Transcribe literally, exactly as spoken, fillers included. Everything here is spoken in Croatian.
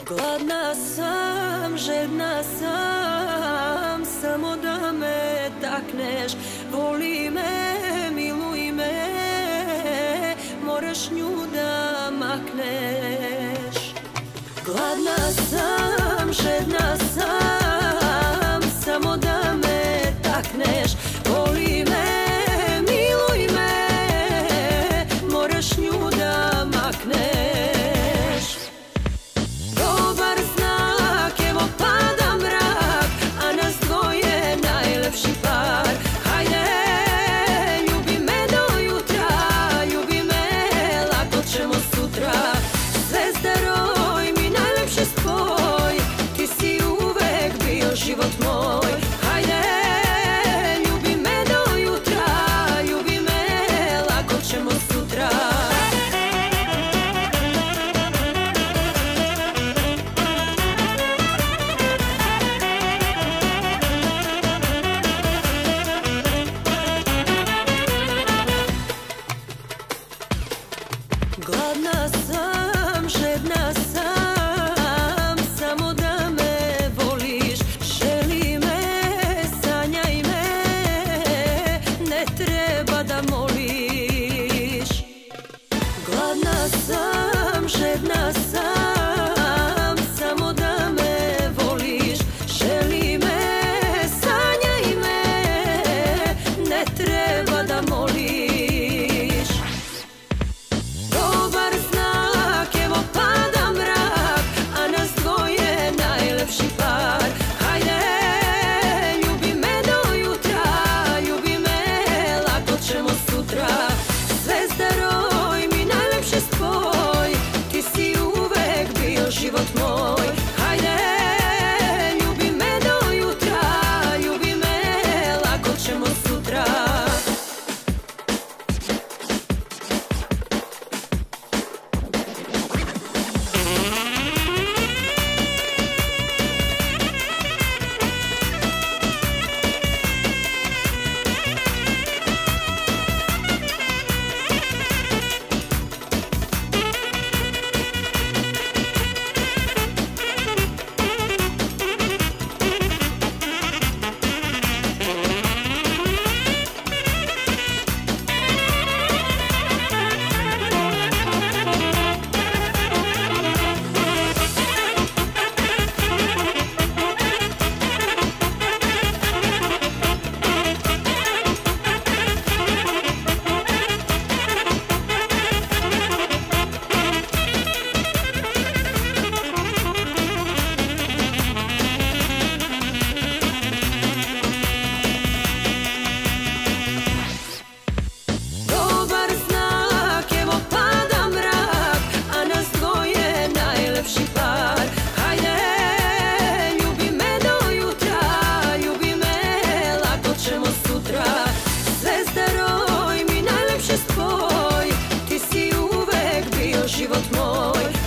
Gladna sam, žedna sam, samo da me takneš. Voli me, miluj me, moraš nju da makneš. Gladna sam, žedna sam, samo da me takneš. Voli me, miluj me, moraš nju da makneš. Dobar znak, evo pada mrak, a nas dvoje najlepši par. Hajde, ljubi me do jutra, ljubi me, lako ćemo sutra. Zvezdaro mi najlepši spoj, ti si uvek bio život moj. Hajde, ljubi me do jutra, ljubi me, lako ćemo sutra. Gladna sam, žedna sam, samo da me voliš. Želi me, sanjaj me, ne treba da moliš. Gladna sam, žedna sam, samo da me voliš. Želi me, sanjaj me, ne treba da moliš. Dobar znak, evo pada mrak, a nas dvoje najlepši par. Hajde, ljubi me do jutra, ljubi me, lako ćemo sutra. Zvezdaro mi najlepši spoj, ti si uvek bio život moj. Hajde, ljubi me do jutra, ljubi me, lako ćemo sutra. Dobar znak, evo pada mrak, a nas dvoje najlepši par. Hajde, ljubi me do jutra, ljubi me, lako ćemo sutra. Zvezdaro mi najlepši spoj, ti si uvek bio život moj.